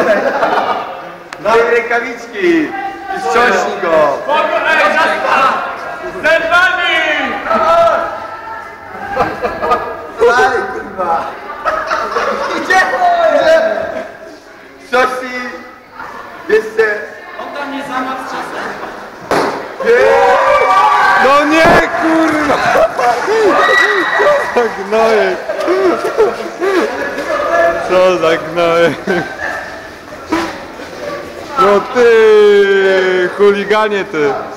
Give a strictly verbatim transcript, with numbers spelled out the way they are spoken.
Daj rękawiczki i wstrząśnij go. Ej, zasta! Zębami! Dalej, kurwa. Idzie, idzie. Wstrząśnij. Jeszcze. On tam nie zamach z czasem. No nie, kurwa! Co za gnoje! Co za gnoje! No ty, chuliganie ty!